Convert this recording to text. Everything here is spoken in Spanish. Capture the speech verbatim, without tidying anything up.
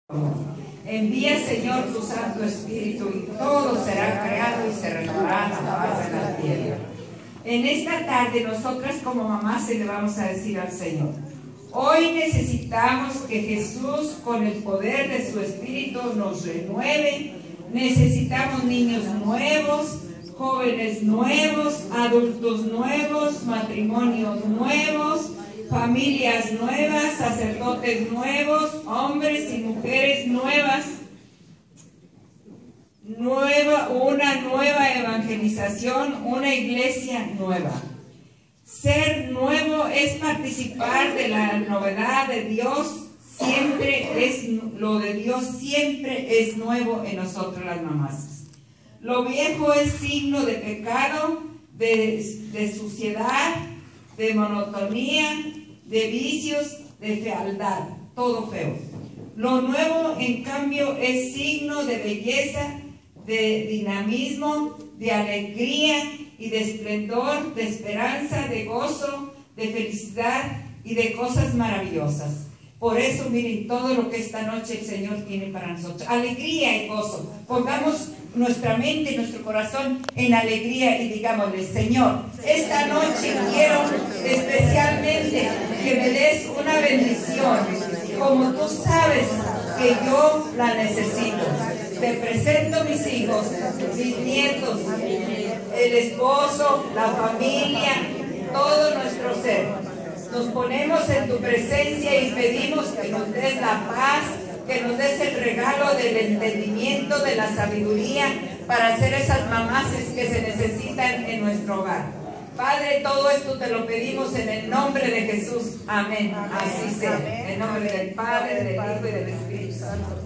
Envía, Señor, tu Santo Espíritu y todo será creado y se renovará la faz de la tierra. En esta tarde nosotras como mamás se le vamos a decir al Señor: hoy necesitamos que Jesús, con el poder de su Espíritu, nos renueve. Necesitamos niños nuevos, jóvenes nuevos, adultos nuevos, matrimonios nuevos, familias nuevas, sacerdotes nuevos, hombres y mujeres nuevas, nueva, una nueva evangelización, una iglesia nueva. Ser nuevo es participar de la novedad de Dios. Siempre es, lo de Dios siempre es nuevo en nosotros las mamás. Lo viejo es signo de pecado, de, de suciedad, de monotonía, de vicios, de fealdad, todo feo. Lo nuevo, en cambio, es signo de belleza, de dinamismo, de alegría y de esplendor, de esperanza, de gozo, de felicidad y de cosas maravillosas. Por eso, miren, todo lo que esta noche el Señor tiene para nosotros. Alegría y gozo. Pongamos nuestra mente y nuestro corazón en alegría y digámosle: Señor, esta noche quiero especialmente que me des una bendición, como tú sabes que yo la necesito. Te presento mis hijos, mis nietos, el esposo, la familia, todo nuestro ser. Nos ponemos en tu presencia y pedimos que nos des la paz, que nos des el regalo del entendimiento, de la sabiduría, para ser esas mamás que se necesitan en nuestro hogar. Padre, todo esto te lo pedimos en el nombre de Jesús. Amén. Así sea. En el nombre del Padre, del Hijo y del Espíritu Santo.